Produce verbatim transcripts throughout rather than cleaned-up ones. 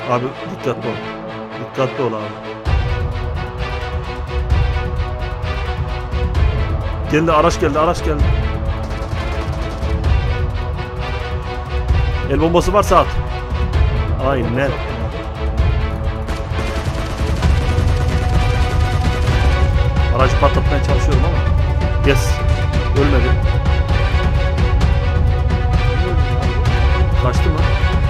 Abi dikkatli ol. Dikkatli ol abi. Geldi araç geldi araç geldi. El bombası varsa at. Aynen. Aracı patlatmaya çalışıyorum ama. Yes. Ölmedi. Kaçtı mı?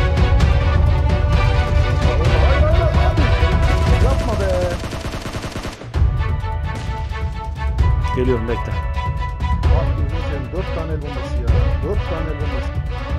Yapma be. Geliyorum bekle. Bak gözünü seveyim. Dört tane el bombası ya. Dört tane el bombası.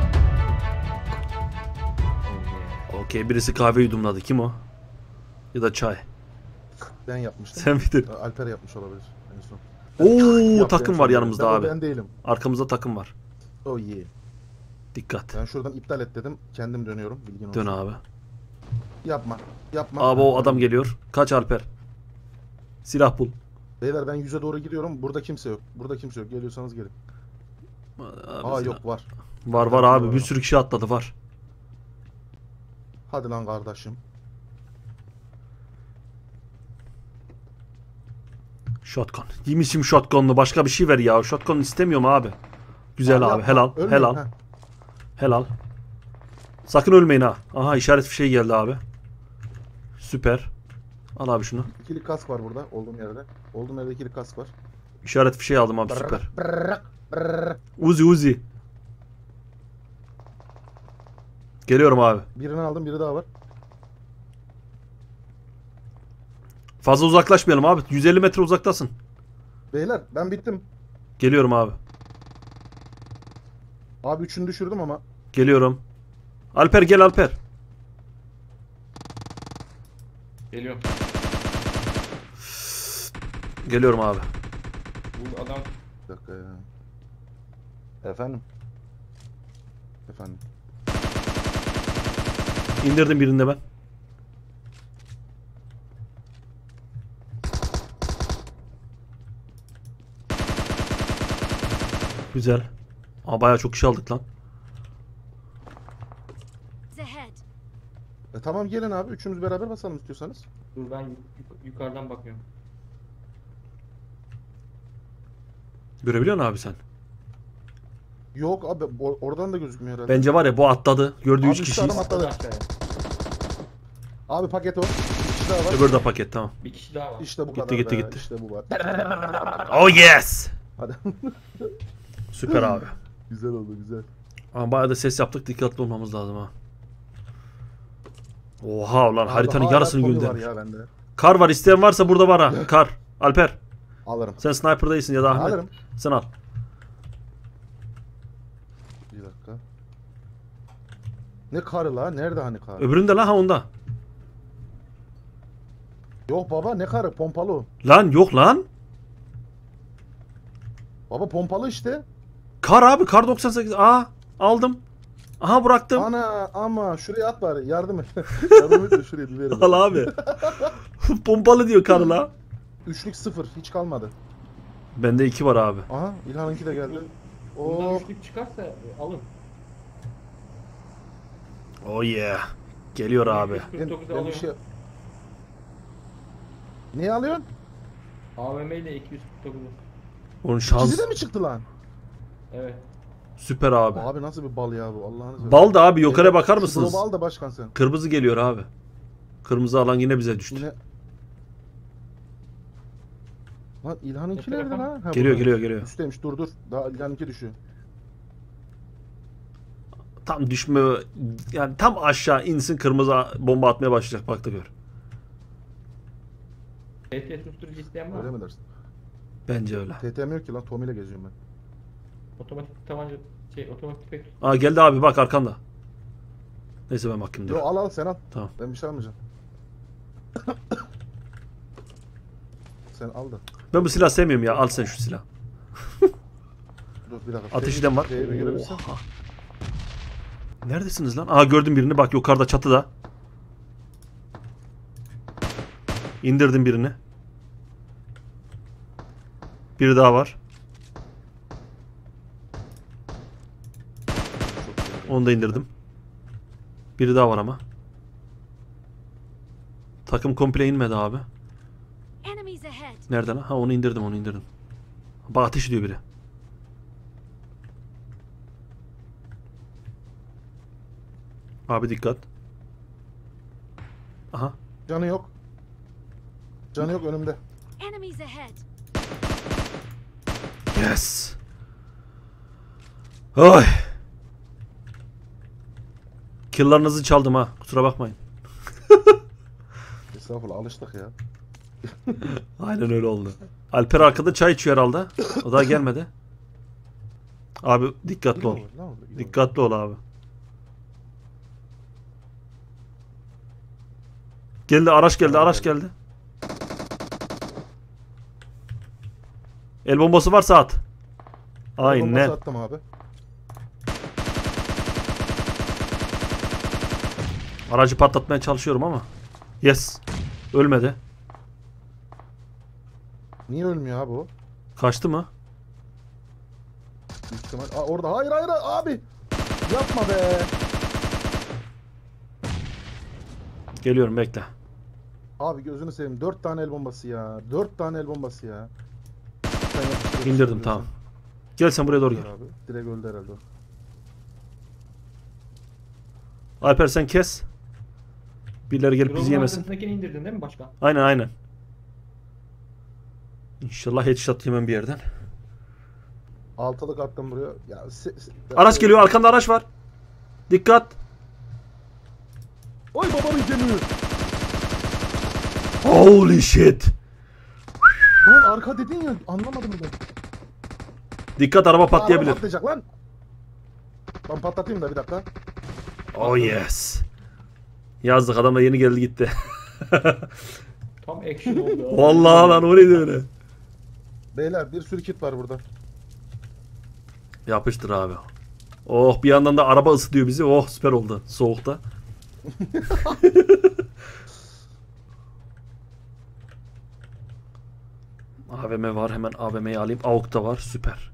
Okey, birisi kahve yudumladı. Kim o? Ya da çay. Ben yapmıştım. Sen miydin? Alper yapmış olabilir en son. Oo, Yaptı takım en var son. yanımızda Ben, o abi. Ben değilim. Arkamızda takım var. Oh yeah. Dikkat. Ben şuradan iptal et dedim. Kendim dönüyorum. Bilgin olsun. Dön abi. Yapma. Yapma. Abi o adam geliyor. Kaç Alper. Silah bul. Beyler ben yüze doğru gidiyorum. Burada kimse yok. Burada kimse yok. Geliyorsanız gelin. Abi Aa silah- yok var. Var var abi, bir sürü kişi atladı var. Hadi lan kardeşim. Shotgun. Yemişim shotgun'lu, başka bir şey ver ya. Shotgun istemiyorum abi. Güzel Aa, abi, yapma. helal Ölmeyin, helal. ha. Helal. Sakın ölmeyin ha. Aha, işaret fişeği geldi abi. Süper. Al abi şunu. İkili kask var burada. Olduğum yerde. Olduğum yerde ikili kask var. İşaret fişeği aldım abi, süper. Brrrr, brrrr. Uzi Uzi. Geliyorum abi. Birini aldım. Biri daha var. Fazla uzaklaşmayalım abi. yüz elli metre uzaktasın. Beyler ben bittim. Geliyorum abi. Abi üçünü düşürdüm ama. Geliyorum. Alper gel Alper. Geliyorum. Geliyorum abi. Bu adam Bir dakika ya. Efendim. Efendim. İndirdim birini de ben. Güzel. Aa, bayağı çok kişi aldık lan. Ahead. E tamam gelin abi. Üçümüz beraber basalım istiyorsanız. dur ben yuk- yukarıdan bakıyorum. Görebiliyor musun abi sen? Yok abi o- oradan da gözükmüyor herhalde. Bence var ya, bu atladı. Gördüğü Abi üç üç kişiyiz. adam atladı. Aşağıya. Abi paket o. Bir kişi daha var. Öbürü de paket, tamam. Bir kişi daha var. İşte bu Gitti, kadar gitti, be. gitti. İşte bu var. Oh yes. Hadi. Süper abi. Güzel oldu güzel. Ama bayağı da ses yaptık, dikkatli olmamız lazım ha. Oha ulan, Abi haritanın hala yarısını Tommy var göndermiş. ya bende. Kar var, isteyen varsa burada var ha. Kar. Alper. Alırım. Sen sniper değilsin ya da Ahmet. Alırım. Sen al. Bir dakika. Ne karı la? Nerede hani kar? Öbüründe lan, ha onda. Yok baba ne karı? Pompalı o. Lan yok lan. Baba pompalı işte. Kar abi, kar doksan sekiz. Aa, aldım. Aha, bıraktım. Ana ama şuraya at bari yardım et. yardım et de şuraya bir verin. Al abi. Pompalı diyor kar la. Üçlük sıfır hiç kalmadı. Bende iki var abi. Aha İlhan'ınki de geldi. Bundan Oo. üçlük çıkarsa e, alın. Oh yeah. Geliyor abi. Ben, kırk dokuzu ben bir alıyorum. şey... Niye alıyorsun? A V M ile iki yüz kırk dokuzu. Onun şans. İkisi de mi çıktı lan? Evet. Süper abi. Abi nasıl bir bal ya bu Allah'ını seversen. Bal da abi, yukarı Evet, bakar şu mısınız? drop'u al da başkan sen. Kırmızı geliyor abi. Kırmızı alan yine bize düştü. Yine... Lan İlhan'ınki Ne nerede tarafa? lan? Ha, Geliyor burada. geliyor geliyor. Üstteymiş dur dur. Daha İlhan'ınki düşüyor. Tam düşme, yani tam aşağı insin, kırmızı bomba atmaya başlayacak, bak da gör. T T susturucu isteyen var Öyle mı? mi dersin? Bence öyle. T T'm yok ki lan Tommy ile geziyorum ben. Otomatik tabanca şey otomatik tüfek. Aa, geldi abi, bak arkanda. Neyse ben bakayım dur. Yo al al sen al. Tamam. Ben bir şey almayacağım. Sen al da. Ben bu silah sevmiyorum ya, al sen şu silah. Dur bir dakika. Ateş T'yi- eden var. T'yi bir görebilirsin. Oha. Neredesiniz lan? Aa, gördüm birini, bak yukarıda çatıda. İndirdim birini. Biri daha var. Çok güzel. Onu da indirdim. Biri daha var ama. Takım komple inmedi abi. Enemies ahead. Nereden? Ha onu indirdim onu indirdim. Bak ateş ediyor biri. Abi dikkat. Aha. Canı yok. Canı yok önümde. Enemies ahead. Yes. Oy. Kill'larınızı çaldım ha. Kusura bakmayın. Estağfurullah alıştık ya. Aynen öyle oldu. Alper arkada çay içiyor herhalde. O daha gelmedi. Abi dikkatli ol. Ne olur, ne olur, ne olur. Dikkatli ol abi. Geldi araç geldi araç geldi. El bombası varsa at. Aynen. Bombası attım abi. Aracı patlatmaya çalışıyorum ama. Yes. Ölmedi. Niye ölmüyor abi o? Kaçtı mı? Büyük ihtimal. Aa, orada. Hayır hayır abi. Yapma be. Geliyorum bekle. Abi gözünü seveyim. Dört tane el bombası ya. Dört tane el bombası ya. Sen yapıştır, İndirdim yapıştır tamam. Gel sen buraya doğru gel. Abi. Direkt öldü herhalde o. Alper sen kes. Birileri gelip bizi Drop'un yemesin. arkasındakini indirdin değil mi başkan? Aynen aynen. İnşallah headshot yemem bir yerden. Altılık attım buraya. Ya, se- se- Araç geliyor arkanda araç var. Dikkat. Oy babanın geliyor. Holy shit. Lan arka dedin ya anlamadım ben. Dikkat araba Araba patlayabilir. patlayacak lan. Ben patlatayım da bir dakika. Oh yes. Yazdık adam da yeni geldi gitti. Tam action oldu. Vallahi lan o neydi öyle. Beyler bir sürü kit var burada. Yapıştır abi. Oh bir yandan da araba ısıtıyor bizi. Oh süper oldu soğukta. A V M var hemen A V M'yi alayım. A W P da var süper.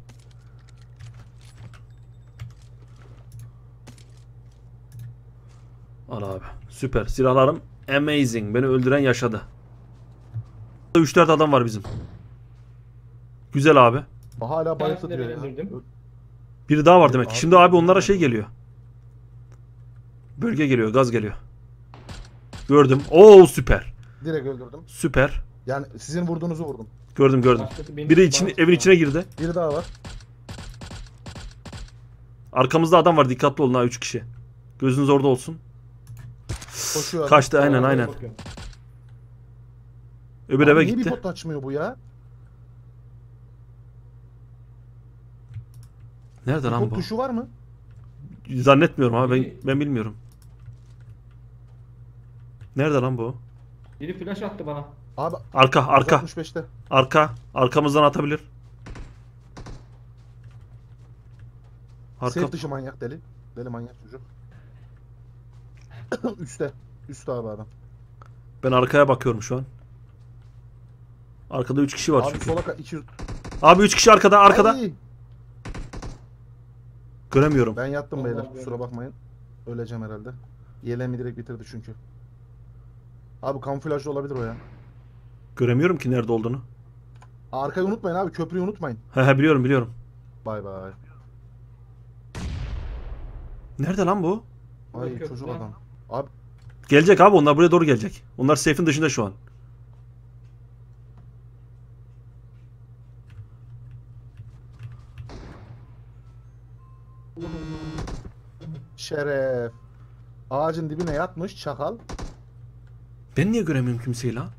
Al abi süper silahlarım amazing beni öldüren yaşadı. üç dört adam var bizim. Güzel abi. Hala bayık tanesini tutuyor ya. indirdim. Biri daha var demek ki. Abi- Şimdi abi onlara şey geliyor. Bölge geliyor, gaz geliyor. Gördüm. Oo süper. Direkt öldürdüm. Süper. Yani sizin vurduğunuzu vurdum. Gördüm gördüm. Başkası benim- Biri için, bana- evin içine girdi. Bir daha var. Arkamızda adam var. Dikkatli olun ha üç kişi. Gözünüz orada olsun. Koşuyor. adam. Kaçtı aynen Arabaya aynen. bakıyorum. Öbür Abi eve niye gitti. bir pot açmıyor bu ya? Nerede lan Pot bu? tuşu var mı? Zannetmiyorum abi ben ben bilmiyorum. Nerede lan bu? Biri flash attı bana. Abi Arka arka altmış beşte. arka arkamızdan atabilir. Arka Safe dışı manyak deli. Deli manyak çocuk. Üste. Üste abi adam. ben arkaya bakıyorum şu an. Arkada üç kişi var Abi çünkü. sola ka- iki... Abi üç kişi arkada arkada. Ay! Göremiyorum. Ben yattım Allah beyler. Allah. Kusura bakmayın. Öleceğim herhalde. Yeleğimi direkt bitirdi çünkü. Abi kamuflajlı olabilir o ya. Göremiyorum ki nerede olduğunu. Arkayı unutmayın abi. Köprüyü unutmayın. He he biliyorum biliyorum. Bay bay. Nerede lan bu? Ay Köprü çocuk lan. adam. Abi Gelecek abi onlar buraya doğru gelecek. Onlar safe'in dışında şu an. şeref. Ağacın dibine yatmış çakal. Ben niye göremiyorum kimseyi lan?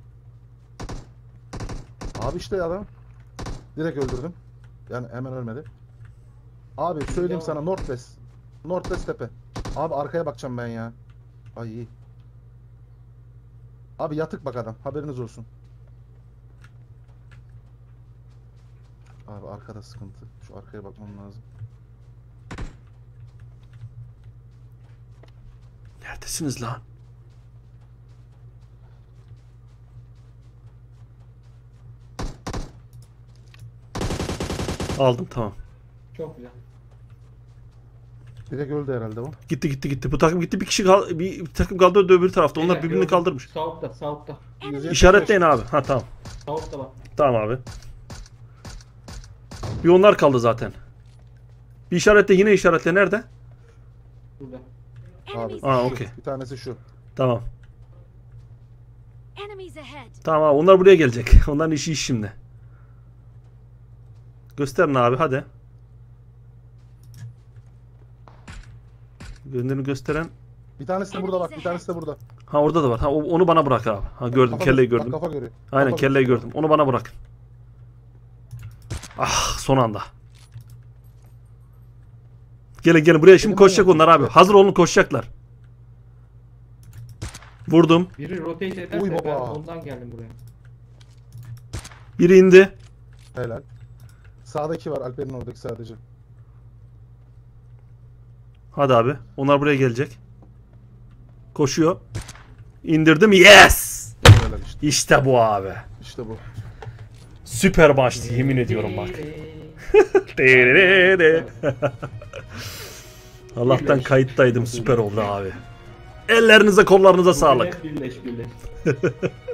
Abi işte adam. Direkt öldürdüm. Yani hemen ölmedi. Abi söyleyeyim sana Northwest. Northwest tepe. Abi arkaya bakacağım ben ya. Ay iyi. Abi yatık bak adam. Haberiniz olsun. Abi arkada sıkıntı. Şu arkaya bakmam lazım. Neredesiniz lan? Aldım tamam. Çok güzel. Direkt öldü herhalde bu. Gitti gitti gitti. Bu takım gitti. Bir kişi kal bir, bir takım kaldı öbür tarafta. Onlar Beyler, birbirini gördüm. kaldırmış. Sağ sağ İşaretleyin abi. Ha tamam. Sağ bak. Tamam abi. Bir onlar kaldı zaten. Bir işaretle yine işaretle. Nerede? Burada. Enemies Abi Aa, ahead. okey. bir tanesi şu. Tamam. Enemies ahead. Tamam abi. Onlar buraya gelecek. Onların işi iş şimdi. Gösterin abi hadi. Gönderini gösteren. Bir tanesi de burada bak. Bir tanesi de burada. Ha orada da var. Ha o- onu bana bırak abi. Ha gördüm. Kafa Kelleyi göz- gördüm. Bak, kafa görüyor. Aynen Kafa kelleyi göz- gördüm. Onu bana bırakın. Ah son anda. Gelin gelin buraya şimdi Benim koşacak ayağım onlar abi. gitti. Hazır olun koşacaklar. Vurdum. Biri rotate ederse Uy ben baba. ondan geldim buraya. Biri indi. Helal. Sağdaki var. Alper'in oradaki sadece. Hadi abi. Onlar buraya gelecek. Koşuyor. İndirdim. Yes! Helal işte. İşte bu abi. İşte bu. Süper maçtı yemin ediyorum bak. Allah'tan kayıttaydım süper oldu abi. Ellerinize kollarınıza sağlık. Birleş birleş.